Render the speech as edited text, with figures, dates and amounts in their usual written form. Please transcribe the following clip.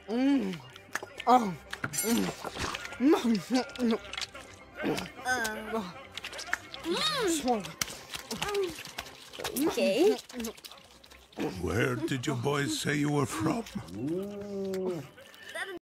Oh. Okay. Where did you boys say you were from?